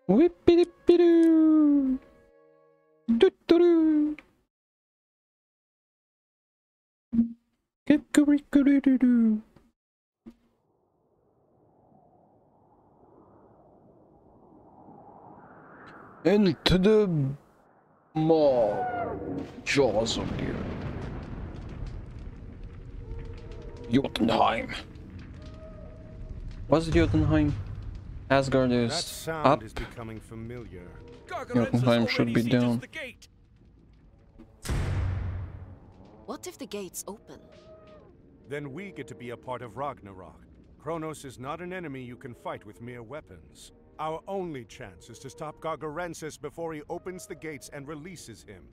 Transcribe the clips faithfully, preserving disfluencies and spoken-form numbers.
Whippity-doo. Doo-doo-doo. Kick-a-rick-a-doo-doo-doo. Into the maw jaws of the earth. Jotunheim. What's Jotunheim? Asgard That is sound up. is becoming familiar. Jotunheim should be down. What if the gates open? Then we get to be a part of Ragnarok. Kronos is not an enemy you can fight with mere weapons. Our only chance is to stop Gargarensis before he opens the gates and releases him.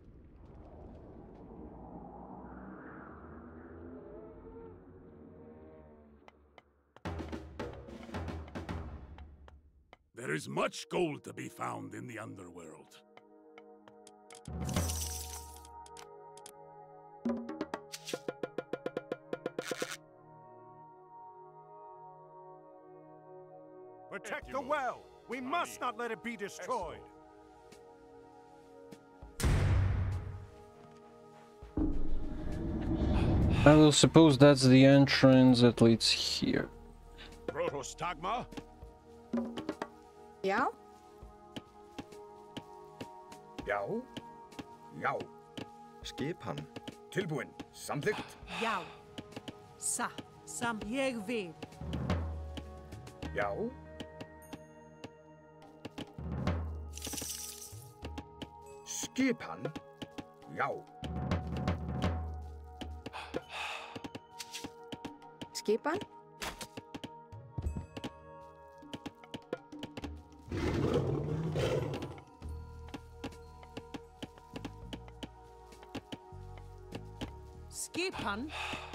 There is much gold to be found in the underworld. Protect the well! We must not let it be destroyed! I will suppose that's the entrance that leads here. Protostagma? Ja? Já. Já. Skipan. Tilbúin. Samþykkt. Já. Satt. Samt ég vil. Já. Skipan. Já. Skipan? Skipan.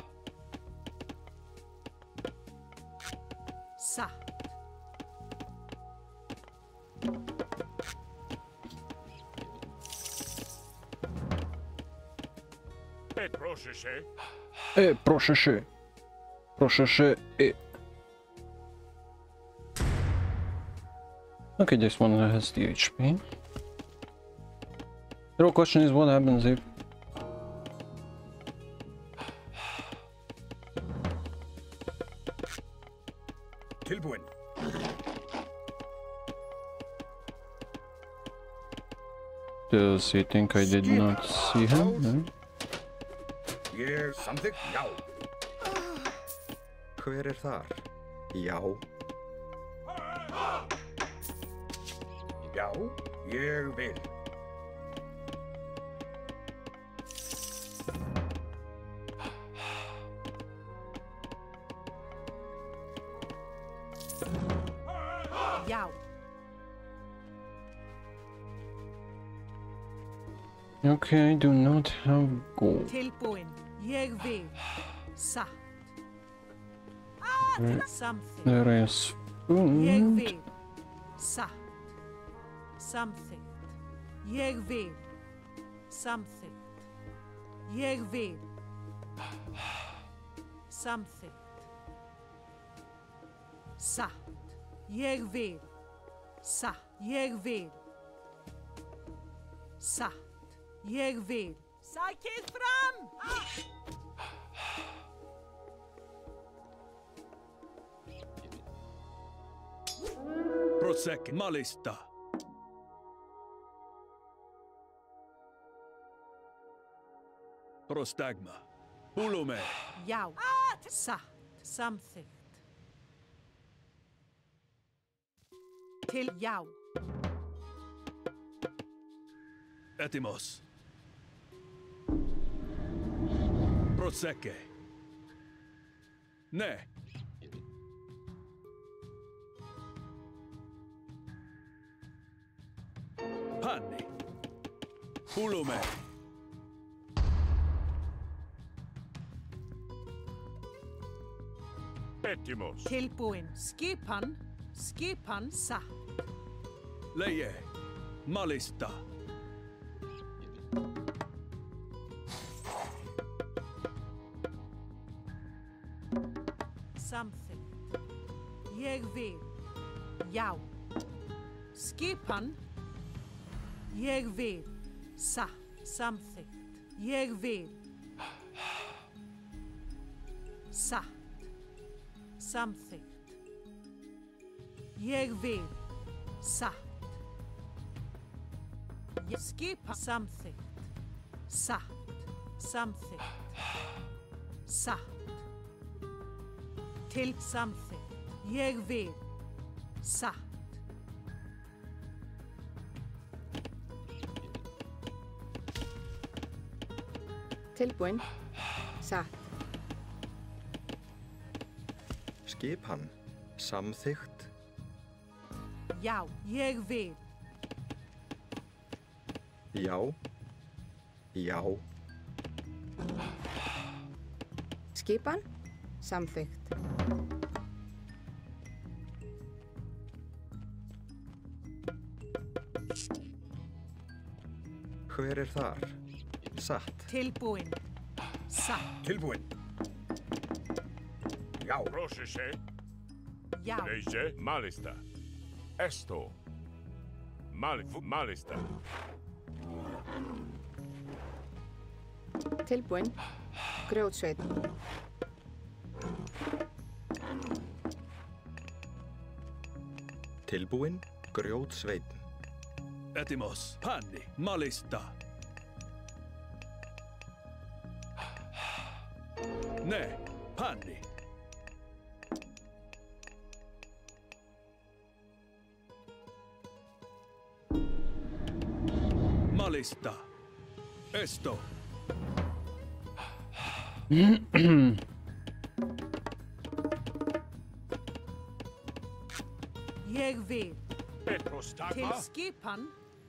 Satt. Et proszę się. E, proszę się. Proszę się. E. Okay, this one has the H P. The real question is what happens if... Tilbúin. Does he think I did not see him? No? Ég samþykkt. Já. Hver er þar? Já. Já. Ég vil. Já. Okay, I do not have gold. Tilbúin. Ég vil. Satt. Mm. Samþykkt. There is Ég food. vil. Satt. Samþykkt. Ég vil. Samþykkt. Ég vil. Samþykkt. Satt. Ég vil. Satt. Ég vil. Satt. Ég vil. Sækið fram! Prosek malista. Prostagma. Ulume. Já. Satt. Samþykkt. Til já. Etimos. Proseke. Ne. Panni. Ulume. Petimos. Tilbúin. Skipan. Skipan satt. Leie. Malista. Samþykkt. Ég vil. Já. Skipan. Ég vil. Satt. Samþykkt. Ég vil. Satt. Samþykkt. Ég vil. Satt. Ég skipa. Samþykkt. Satt. Samþykkt. Satt. Til samþykkt. Ég vil. Satt. Tilbúin. Satt. Skipan. Samþykkt. Já, ég vil. Já. Já. Skipan. Samþykkt. Hver er þar? Satt. Tilbúin. Satt. Tilbúin. Já. Rosheshe. Já. Leje. Malista. Esto. Malif. Malista. Tilbúin. Grjótsveit. Tilbúin. Grjótsveitn. Etimos. Panni. Malista. Ne. Panni. Malista. Esto. Ég vil. Til Petrostagma. skipan.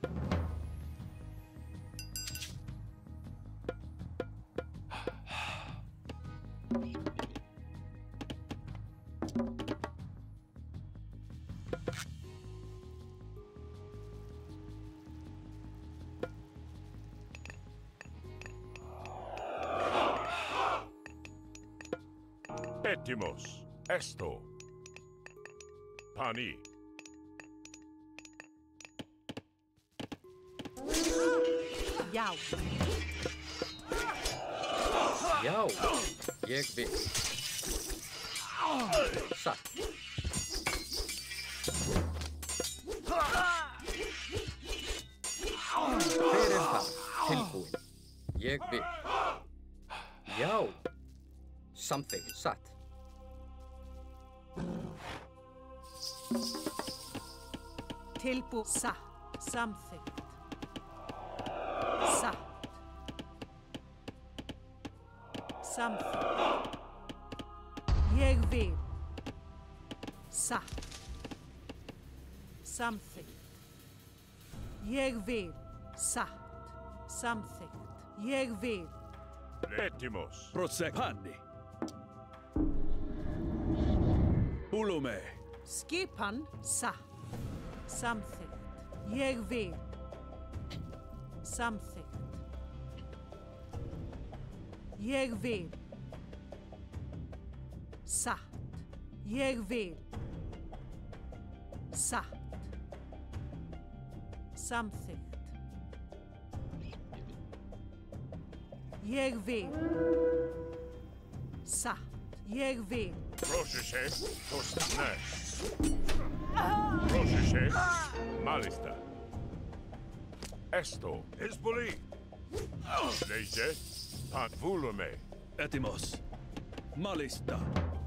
Petimos. Esto. Pani. Já. Já. Ég vil. Satt. Hver er það? Tilbúin. Ég vil. Já. Samþykkt. Satt. Tilbú. Satt. Samþykkt. Satt. Samþykkt. Ég vil. Satt. Samþykkt. Ég vil. Satt. Samþykkt. Ég vil. Petimos. Prosek. Panni. Ulume. Skipan. Satt. Samþykkt. Ég vil. Samþykkt. Ég vil. Satt. Ég vil. Satt. Samþykkt. Ég vil. Satt. Ég vil. Rosheshe. Tostne. Rosheshe. Malista. Esto. Hezbollah. Leje. Panvulume. Etimos. Malista.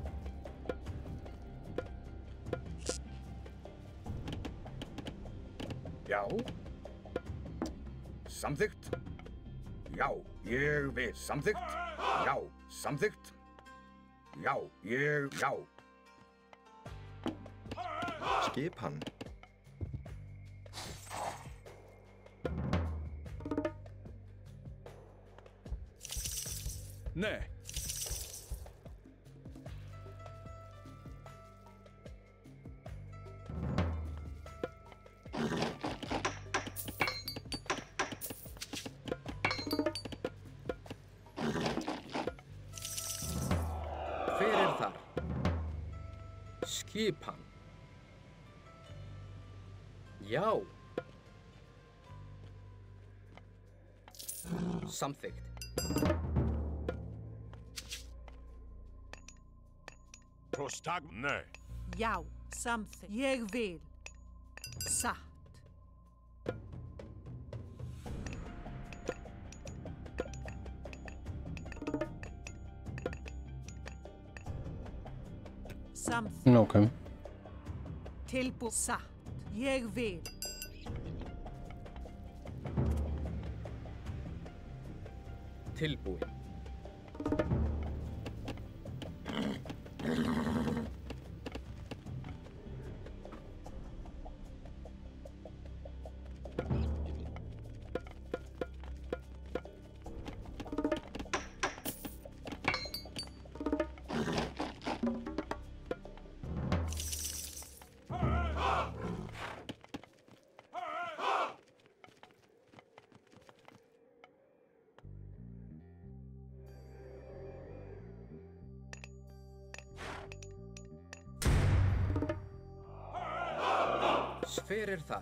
Já. Samþykkt. Já. Ég vil. Samþykkt. Já. Samþykkt. Já. Ég. Já. Skipan. Ne. Hver er þar? Skipan. Já. Samþykkt. Prostag? Nei. Já, samþykkt. Ég vil. Satt. Samþykkt. Okay. Tilbúið. Satt. Ég vil. Tilbúin. Fyrir þar.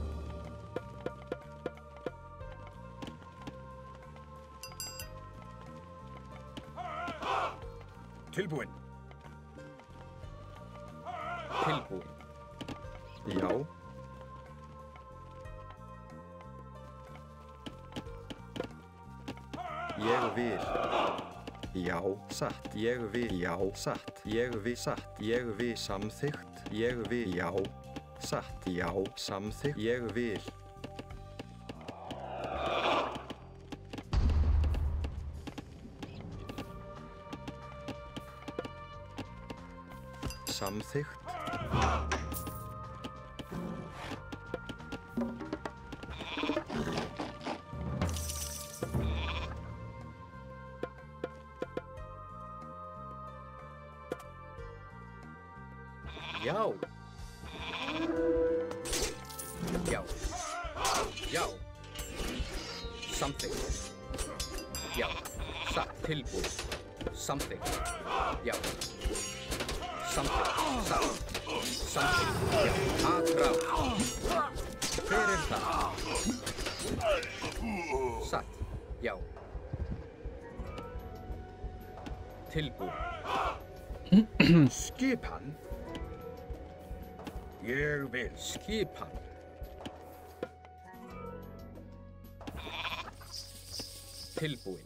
Tilbúin. Tilbúin. Já. Ég vil. Já, satt. Ég vil. Já, satt. Ég vil. Satt. Ég vil. Samþykkt. Ég vil. Já. Satt, já, samþykkt, ég vil. Samþykkt. Já. Já. Já. Samþykkt. Já. Satt. Tilbúið. Samþykkt. Já. Samþykkt. Satt. Samþykkt. Já. Aðrá. Hver er það? Satt. Já. Tilbúið. Skipan. Ég vil. Skipan. Tilbúin.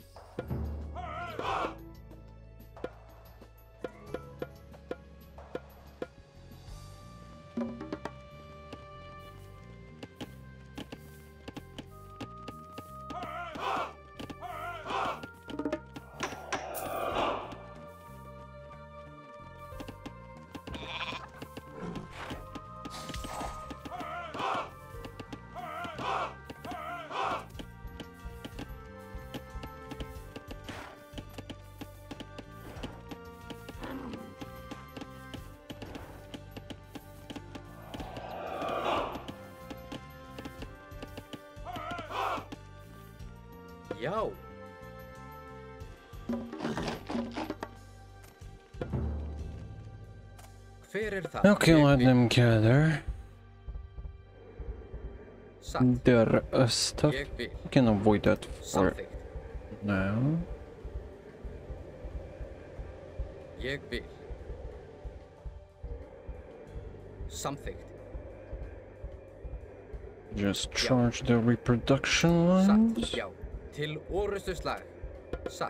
Já. Hver er það? Okay, let them gather. Satt. Their uh, stuff. Ég vil. We can avoid that for Samþykkt. now. Ég vil. Samþykkt. Just charge the reproduction lines. Satt. Já. Til orustu slag. Satt.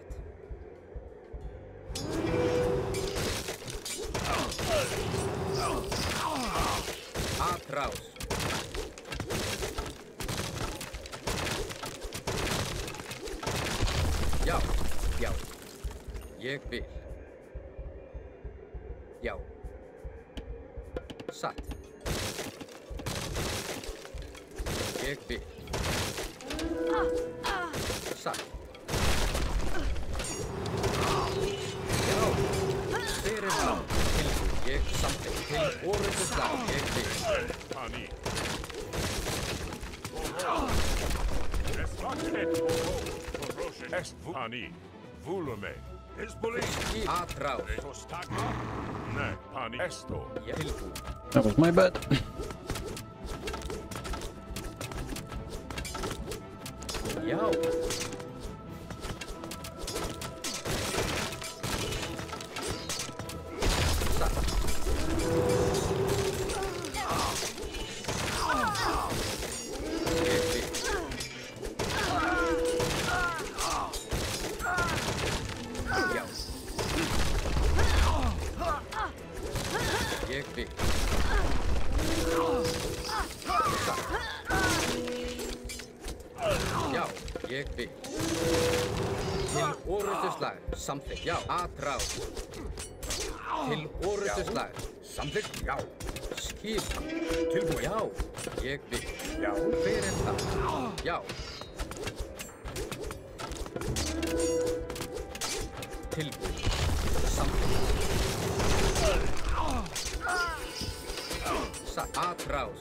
Atrás. Já. Já. Ég vil. Já. Satt. Ég vil. Satt. Já. Hver er það? Tilbúið. Ég samþykkt. Til orustu slag. Ég vil. Pani. Est pani. Vulume. Hezbollah. Atrás. Prostag? Ne. Pani. Esto. Tilbúið. That was my bad. Já. Satt. Ég vil. Já. Ég vil. Já, ég vil. Til orrustuslag, samþykkt, já. Atrás. Til orrustuslag, samþykkt, já. Skipan, tilbúin, já. Ég vil. Já. Hver er það? Já. Tilbúin, samþykkt. Satt, atrás.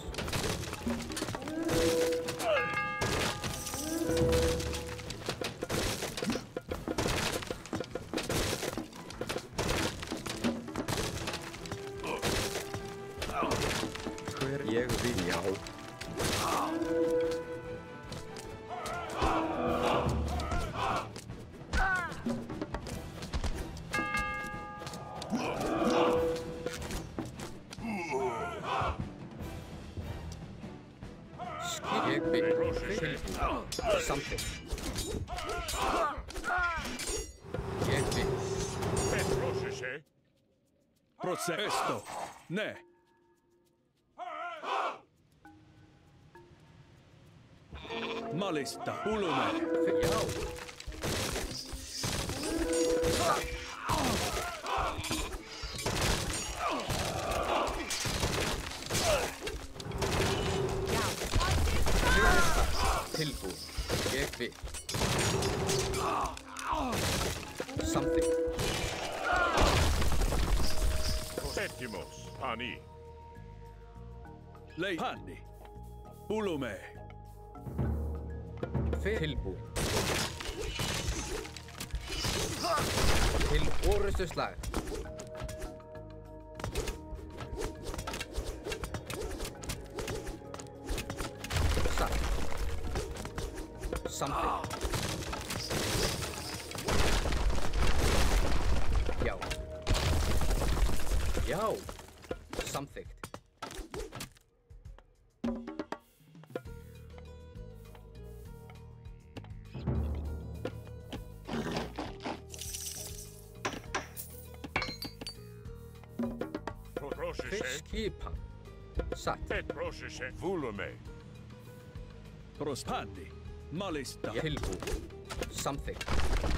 Hver ég vil, já. Ég vil. Samþykkt. Ég vil. Procesto. Ne. Malista. Ulume. Já. Tilbúin. Ég vil. Samþykkt. Settimos, Pani. Lei. Panni. Ulume. Tilbúin. Til orrustuslag. Satt. Samþykkt. Já. Já. Samþykkt. Skipan. Satt. Et procesce. Volume. Prospanni. Malista. Tilbúin. Samþykkt.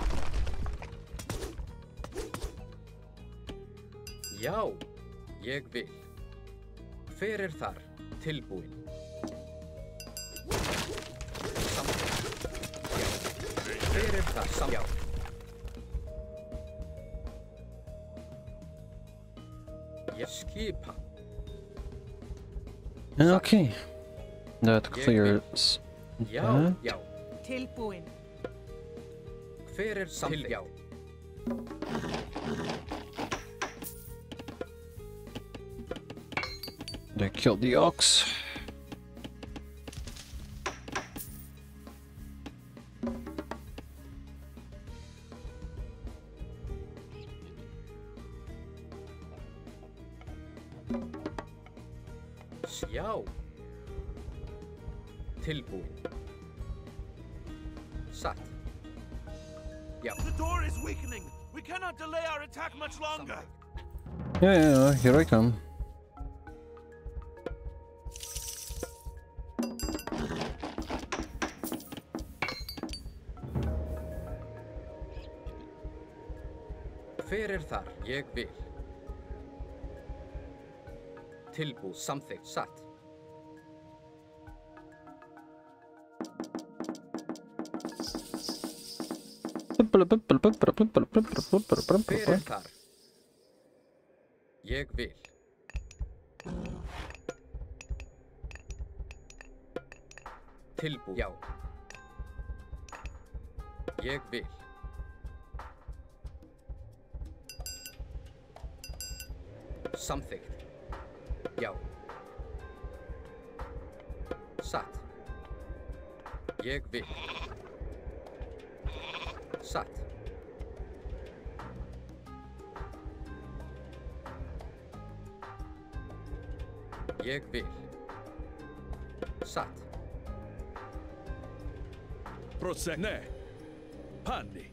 Já, ég vil. Hver er þar? Tilbúin. Samþykkt. Já. Hver er þar? Samþykkt. Já. Ég skipa. Okay. That clears Já, that. já. Tilbúin. Hver er samþykkt? Já. They killed the ox. Já. Tilbúin. Satt. Já. The door is weakening. We cannot delay our attack much longer. Yeah, yeah, yeah, here I come. Hver er þar? Ég vil. Tilbúið, samþykkt, satt. Hver er þar? Ég vil. Tilbúið, já. Ég vil. Samþykkt. Já. Satt. Ég vil. Satt. Ég vil. Satt. Prosek. Ne. Panni.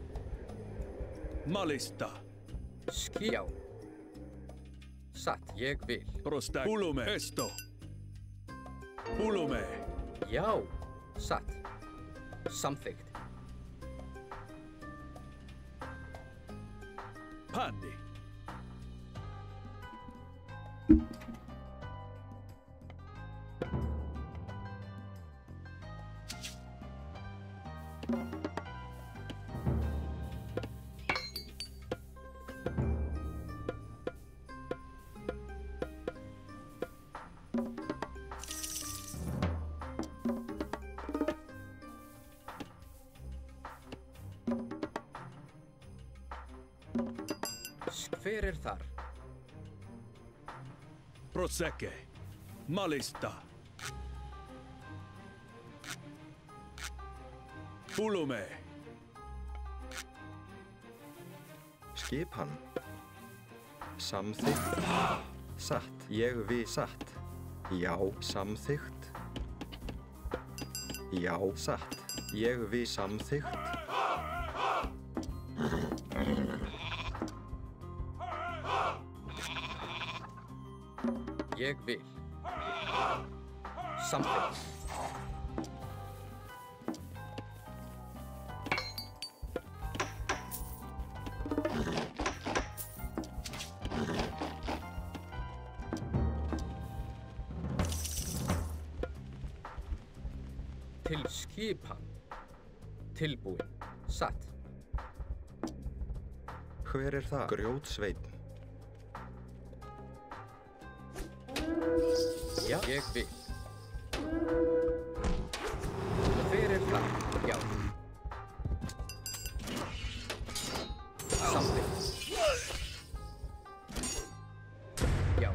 Malista. Skjá. Satt. Ég vil. Prostak. Pulume. Esto. Pulume. Já. Satt. Samþykkt. Panni. Hver er þar? Proseke. Malista. Pulume. Skipan. Samþykkt. Satt. Ég við satt. Já. Samþykkt. Já. Satt. Ég við samþykkt. Ég vil. Samþykkt. Til skipan. Tilbúin. Satt. Hver er það? Grjótsveinn. Já, ég vil. Hver er það? Já. Samþykkt. Já.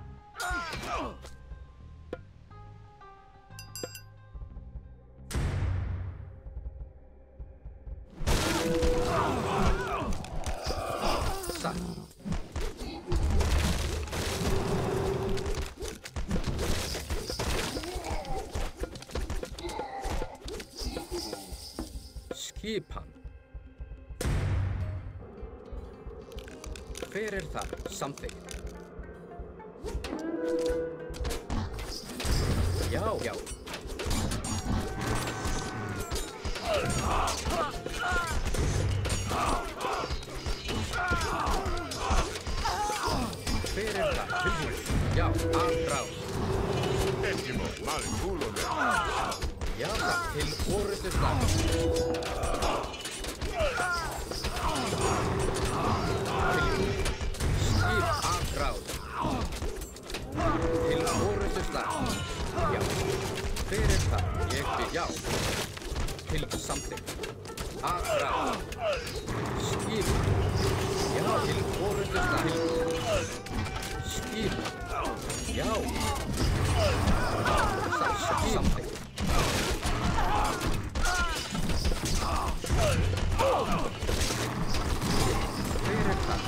Satt. Skipan. Hver er það? Samþykkt. Já, já. Hver er það? Tilbúin. Já, afráð. Ettimo. Male. Pulume. Já, það. Til orrustu slag. Skip afráð. Til orrustu slag. Já. Hver er það? Ég vil. Já. Til samþykkt. Afráð. Skip. Já, til orrustu slag. Skip. Já. Samþykkt. Hver er það?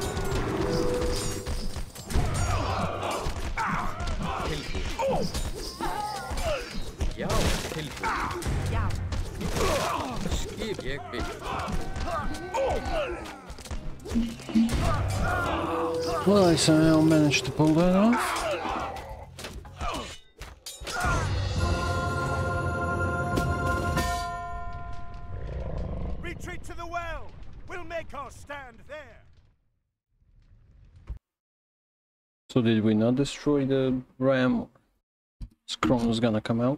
Tilbúin. Já, tilbúin. Já. Skip. Ég vil. Well, I somehow managed to pull that off. Retreat to the well! We'll make our stand there! So did we not destroy the ram? Is Kronos gonna come out?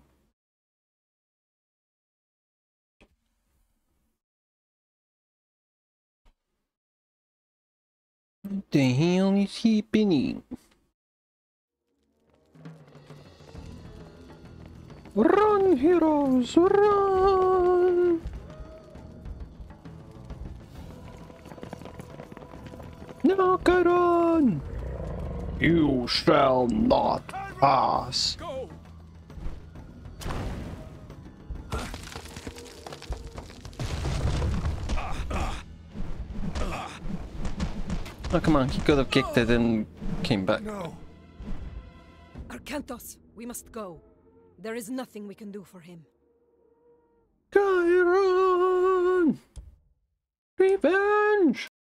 What the hell is happening? Run, heroes, run! Nakaron! You shall not pass! Go! Oh, come on, he could have kicked it and came back. No. Arkantos, we must go. There is nothing we can do for him. Chiron! Revenge!